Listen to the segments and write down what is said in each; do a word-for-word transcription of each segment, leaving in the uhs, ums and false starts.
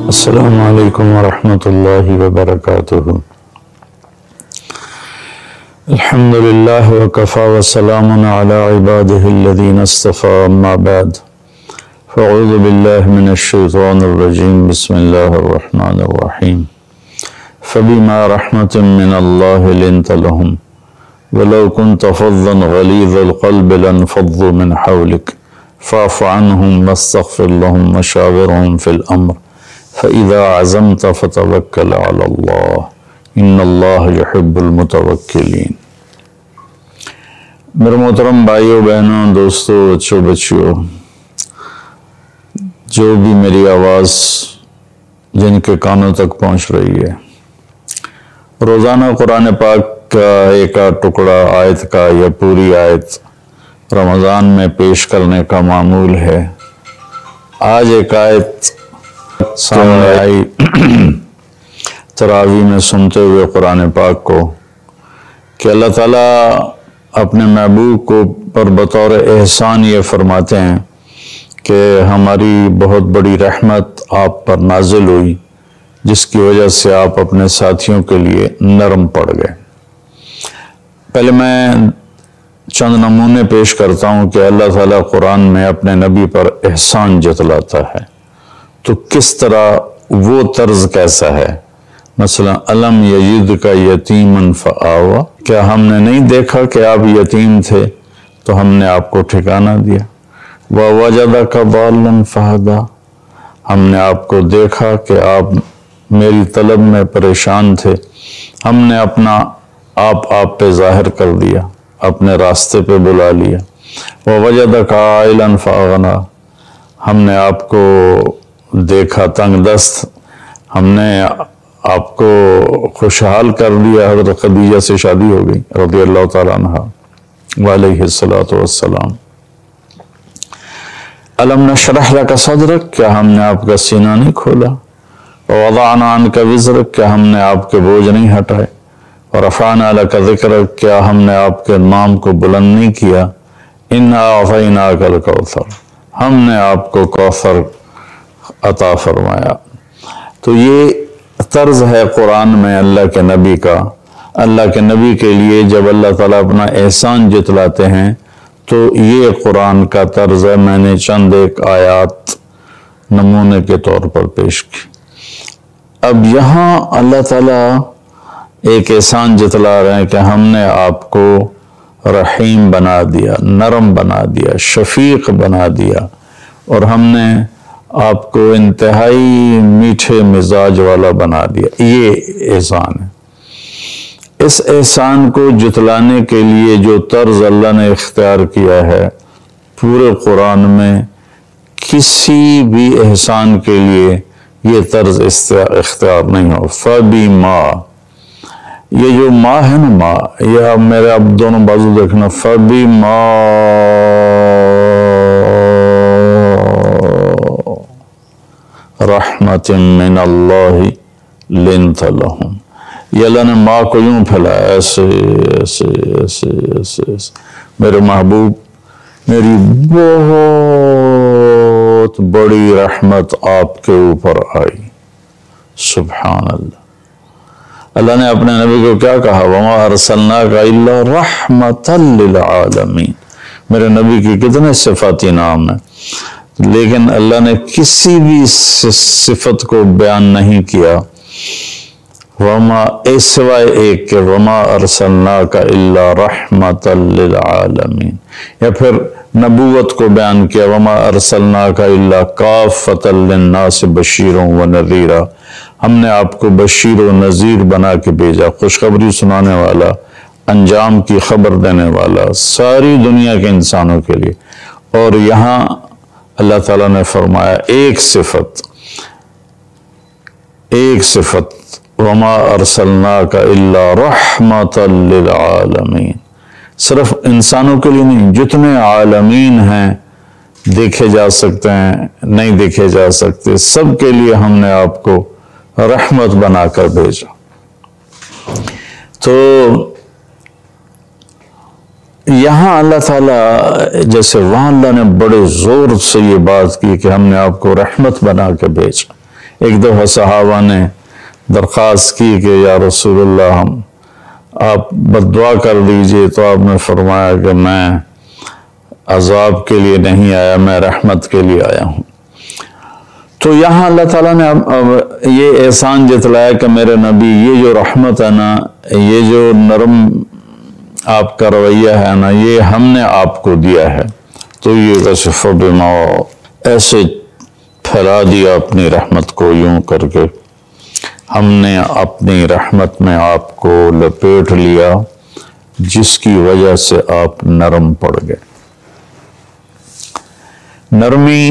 السلام علیکم ورحمۃ اللہ وبرکاتہ۔ الحمد للہ وکفی وسلام علی عبادہ الذین اصطفی، اما بعد فاعوذ باللہ من الشیطان الرجیم، بسم اللہ الرحمن الرحیم۔ فبما رحمۃ من اللہ لنت لہم ولو كنت فظا غلیظ القلب لانفضوا من حولک فاعف عنہم واستغفر لہم وشاورہم فی الامر فَإِذَا عَزَمْتَ فَتَوَكَّلْ عَلَى اللَّهِ إِنَّ اللَّهَ يُحِبُّ الْمُتَوَكِّلِينَ۔ میرے محترم بھائیوں بہنوں دوستوں بچوں بچیوں، جو بھی میری آواز جن کے کانوں تک پہنچ رہی ہے، روزانہ قرآن پاک کا ایک آدھ ٹکڑا آیت کا یا پوری آیت رمضان میں پیش کرنے کا معمول ہے۔ آج ایک آیت سامنے آئی تراویح میں سنتے ہوئے قرآن پاک کو کہ اللہ تعالیٰ اپنے محبوب کو پر بطور احسان یہ فرماتے ہیں کہ ہماری بہت بڑی رحمت آپ پر نازل ہوئی، جس کی وجہ سے آپ اپنے ساتھیوں کے لیے نرم پڑ گئے۔ پہلے میں چند نمونے پیش کرتا ہوں کہ اللہ تعالیٰ قرآن میں اپنے نبی پر احسان جتلاتا ہے تو کس طرح، وہ طرز کیسا ہے۔ مثلا الم یجدک یتیما فآویٰ، کیا ہم نے نہیں دیکھا کہ آپ یتیم تھے تو ہم نے آپ کو ٹھکانہ دیا۔ ووجدک ضالا فہدیٰ، ہم نے آپ کو دیکھا کہ آپ میری طلب میں پریشان تھے، ہم نے اپنا آپ آپ پہ ظاہر کر دیا، اپنے راستے پہ بلا لیا۔ ووجدک عائلا فاغنیٰ، ہم نے آپ کو دیکھا تنگ دست، ہم نے آپ کو خوشحال کر دیا۔ حضرت خدیجہ سے شادی ہو گئی رضی اللہ تعالیٰ عنہا وعلیہ الصلاۃ والسلام۔ الم نشرح لک صدرک، کیا ہم نے آپ کا سینہ نہیں کھولا۔ ووضعنا عنک وزرک، کیا ہم نے آپ کے بوجھ نہیں ہٹائے۔ ورفعنا لک ذکرک، کیا ہم نے آپ کے نام کو بلند نہیں کیا۔ انا اعطیناک الکوثر، ہم نے آپ کو کوثر عطا فرمایا۔ تو یہ طرز ہے قرآن میں اللہ کے نبی کا۔ اللہ کے نبی کے لیے جب اللہ تعالیٰ اپنا احسان جتلاتے ہیں تو یہ قرآن کا طرز ہے۔ میں نے چند ایک آیات نمونے کے طور پر پیش کی۔ اب یہاں اللہ تعالیٰ ایک احسان جتلا رہے ہیں کہ ہم نے آپ کو رحیم بنا دیا، نرم بنا دیا، شفیق بنا دیا، اور ہم نے آپ کو انتہائی میٹھے مزاج والا بنا دیا۔ یہ احسان ہے۔ اس احسان کو جتلانے کے لیے جو طرز اللہ نے اختیار کیا ہے، پورے قرآن میں کسی بھی احسان کے لیے یہ طرز اختیار نہیں ہو۔ فَبِمَا، یہ جو ما ہے نا، ما، یہ اب میرے اب دونوں بازو دیکھنا۔ فَبِمَا رحمت من اللہ لنت لہم، یہ اللہ نے ماں کو یوں پھیلایا، ایسے ایسے ایسے ایسے ایسے۔ میرے محبوب، میری بہت بڑی رحمت آپ کے اوپر آئی۔ سبحان اللہ۔ اللہ نے اپنے نبی کو کیا کہا؟ وما ارسلناک الا رحمتا للعالمین۔ میرے نبی کی کتنے صفاتی نام ہیں، لیکن اللہ نے کسی بھی صفت کو بیان نہیں کیا وما اے سوائے ایک کہ وما ارسلناک الا رحمتا للعالمین، یا پھر نبوت کو بیان کیا وما ارسلناک الا کافتا للناس بشیرا ونذیرا، ہم نے آپ کو بشیر و نذیر بنا کے بھیجا، خوشخبری سنانے والا، انجام کی خبر دینے والا ساری دنیا کے انسانوں کے لیے۔ اور یہاں اللہ تعالیٰ نے فرمایا ایک صفت، ایک صفت وما ارسلناک الا رحمتا للعالمین، صرف انسانوں کے لیے نہیں، جتنے عالمین ہیں، دیکھے جا سکتے ہیں، نہیں دیکھے جا سکتے، سب کے لیے ہم نے آپ کو رحمت بنا کر بھیجا۔ تو یہاں اللہ تعالیٰ جیسے وہاں اللہ نے بڑے زور سے یہ بات کی کہ ہم نے آپ کو رحمت بنا کے بھیجا، ایک دفعہ صحابہ نے درخواست کی کہ یا رسول اللہ ہم آپ بد دعا کر دیجئے، تو آپ نے فرمایا کہ میں عذاب کے لیے نہیں آیا، میں رحمت کے لیے آیا ہوں۔ تو یہاں اللہ تعالیٰ نے اب اب یہ احسان جتلایا کہ میرے نبی یہ جو رحمت ہے نا، یہ جو نرم آپ کا رویہ ہے نا، یہ ہم نے آپ کو دیا ہے۔ تو یہ کشف بما، ایسے پھیلا دیا اپنی رحمت کو یوں کر کے، ہم نے اپنی رحمت میں آپ کو لپیٹ لیا جس کی وجہ سے آپ نرم پڑ گئے۔ نرمی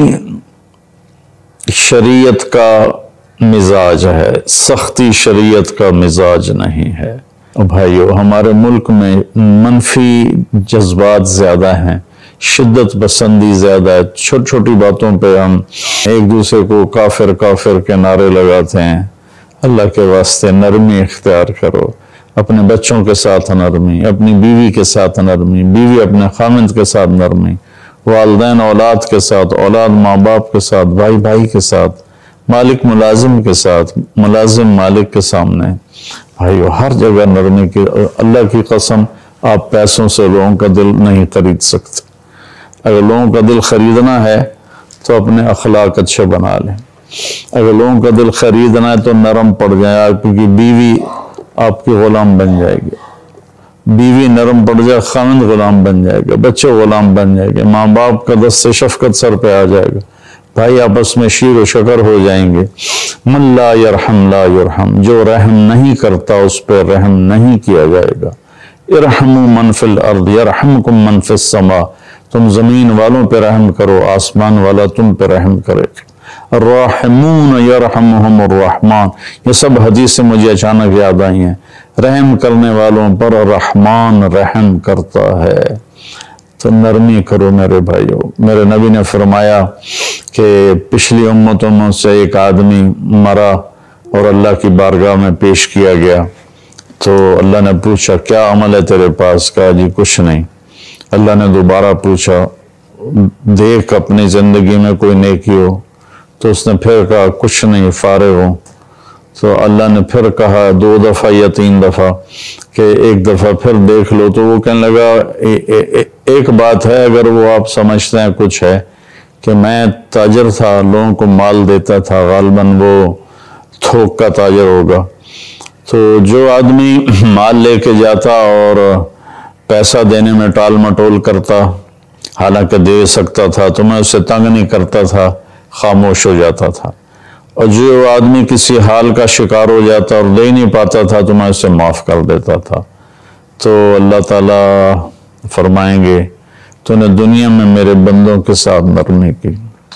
شریعت کا مزاج ہے، سختی شریعت کا مزاج نہیں ہے۔ بھائیو، ہمارے ملک میں منفی جذبات زیادہ ہیں، شدت پسندی زیادہ ہے، چھوٹی چھوٹی باتوں پہ ہم ایک دوسرے کو کافر کافر کے نعرے لگاتے ہیں۔ اللہ کے واسطے نرمی اختیار کرو، اپنے بچوں کے ساتھ نرمی، اپنی بیوی کے ساتھ نرمی، بیوی اپنے خامند کے ساتھ نرمی، والدین اولاد کے ساتھ، اولاد ماں باپ کے ساتھ، بھائی بھائی کے ساتھ، مالک ملازم کے ساتھ، ملازم مالک کے سامنے۔ بھائیو، ہر جگہ نرمی کی، اللہ کی قسم آپ پیسوں سے لوگوں کا دل نہیں خرید سکتے۔ اگر لوگوں کا دل خریدنا ہے تو اپنے اخلاق اچھے بنا لیں۔ اگر لوگوں کا دل خریدنا ہے تو نرم پڑ جائیں، آپ کی بیوی آپ کی غلام بن جائے گی، بیوی نرم پڑ جائے خامند غلام بن جائے گا، بچے غلام بن جائے گے، ماں باپ کا دست شفقت سر پہ آ جائے گا، بھائی آپس میں شیر و شکر ہو جائیں گے۔ من لا یرحم لا یرحم، جو رحم نہیں کرتا اس پہ رحم نہیں کیا جائے گا۔ ارحموا من فی الارض یرحمکم من فی السماء، تم زمین والوں پہ رحم کرو، آسمان والا تم پہ رحم کرے گا۔ الراحمون یرحمہم الرحمن، یہ سب حدیثیں مجھے اچانک یاد آئی ہیں۔ رحم کرنے والوں پر رحمان رحم کرتا ہے۔ تو نرمی کرو میرے بھائیو۔ میرے نبی نے فرمایا کہ پچھلی امتوں میں سے ایک آدمی مرا اور اللہ کی بارگاہ میں پیش کیا گیا، تو اللہ نے پوچھا کیا عمل ہے تیرے پاس؟ کہا جی کچھ نہیں۔ اللہ نے دوبارہ پوچھا دیکھ اپنی زندگی میں کوئی نیکی ہو؟ تو اس نے پھر کہا کچھ نہیں، فارغ ہوں۔ تو اللہ نے پھر کہا دو دفعہ یا تین دفعہ کہ ایک دفعہ پھر دیکھ لو۔ تو وہ کہنے لگا ایک بات ہے، اگر وہ آپ سمجھتے ہیں کچھ ہے، کہ میں تاجر تھا، لوگوں کو مال دیتا تھا، غالباً وہ تھوک کا تاجر ہوگا۔ تو جو آدمی مال لے کے جاتا اور پیسہ دینے میں ٹال مٹول کرتا، حالانکہ دے سکتا تھا، تو میں اسے تنگ نہیں کرتا تھا، خاموش ہو جاتا تھا۔ اور جو آدمی کسی حال کا شکار ہو جاتا اور دے نہیں پاتا تھا تو میں اسے معاف کر دیتا تھا۔ تو اللہ تعالیٰ فرمائیں گے تو نے دنیا میں میرے بندوں کے ساتھ نرمی کی،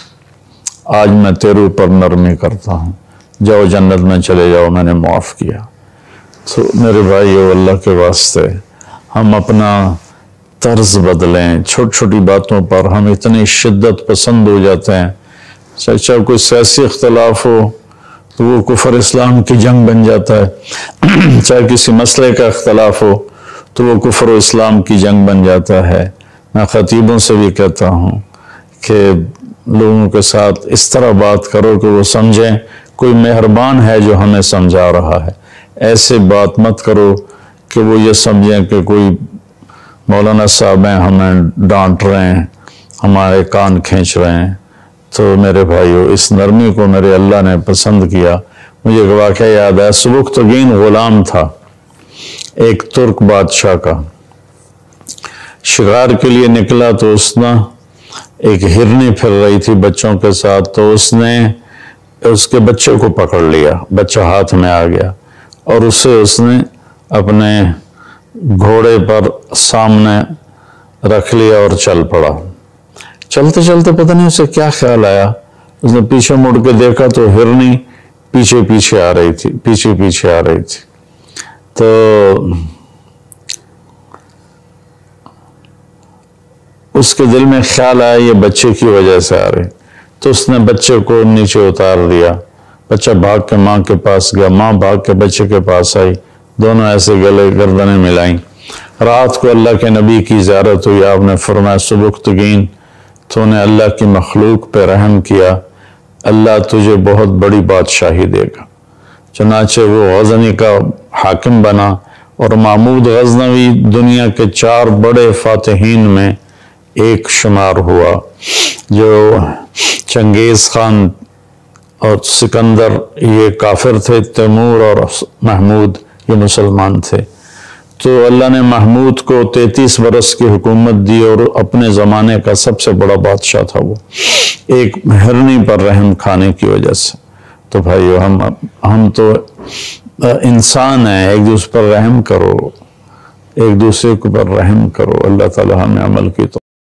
آج میں تیرے اوپر نرمی کرتا ہوں، جاؤ جنت میں چلے جاؤ، میں نے معاف کیا۔ تو میرے بھائیو، اللہ کے واسطے ہم اپنا طرز بدلیں۔ چھوٹی چھوٹی باتوں پر ہم اتنی شدت پسند ہو جاتے ہیں، چاہے کوئی سیاسی اختلاف ہو تو وہ کفر اسلام کی جنگ بن جاتا ہے، چاہے کسی مسئلے کا اختلاف ہو تو وہ کفر و اسلام کی جنگ بن جاتا ہے۔ میں خطیبوں سے بھی کہتا ہوں کہ لوگوں کے ساتھ اس طرح بات کرو کہ وہ سمجھیں کوئی مہربان ہے جو ہمیں سمجھا رہا ہے، ایسے بات مت کرو کہ وہ یہ سمجھیں کہ کوئی مولانا صاحب ہیں ہمیں ڈانٹ رہے ہیں، ہمارے کان کھینچ رہے ہیں۔ تو میرے بھائیو، اس نرمی کو میرے اللہ نے پسند کیا۔ مجھے ایک واقعہ یاد ہے، سبکتگین غلام تھا ایک ترک بادشاہ کا، شکار کے لیے نکلا تو اس نے ایک ہرنی پھر رہی تھی بچوں کے ساتھ، تو اس نے اس کے بچے کو پکڑ لیا، بچہ ہاتھ میں آ گیا اور اسے اس نے اپنے گھوڑے پر سامنے رکھ لیا اور چل پڑا۔ چلتے چلتے پتہ نہیں اسے کیا خیال آیا، اس نے پیچھے مڑ کے دیکھا تو ہرنی پیچھے پیچھے آ رہی تھی پیچھے پیچھے آ رہی تھی تو اس کے دل میں خیال آیا یہ بچے کی وجہ سے آ رہی، تو اس نے بچے کو نیچے اتار دیا۔ بچہ بھاگ کے ماں کے پاس گیا، ماں بھاگ کے بچے کے پاس آئی، دونوں ایسے گلے گردنیں ملائیں۔ رات کو اللہ کے نبی کی زیارت ہوئی، آپ نے فرمایا سبکتگین تو نے اللہ کی مخلوق پہ رحم کیا، اللہ تجھے بہت بڑی بادشاہی دے گا۔ چنانچہ وہ غزنی کا حاکم بنا، اور محمود غزنوی دنیا کے چار بڑے فاتحین میں ایک شمار ہوا۔ جو چنگیز خان اور سکندر یہ کافر تھے، تیمور اور محمود یہ مسلمان تھے۔ تو اللہ نے محمود کو تینتیس برس کی حکومت دی، اور اپنے زمانے کا سب سے بڑا بادشاہ تھا وہ، ایک ہرنی پر رحم کھانے کی وجہ سے۔ تو بھائیو، ہم ہم تو انسان ہیں، ایک دوسرے پر رحم کرو، ایک دوسرے کے پر رحم کرو۔ اللہ تعالی ہمیں عمل کی تو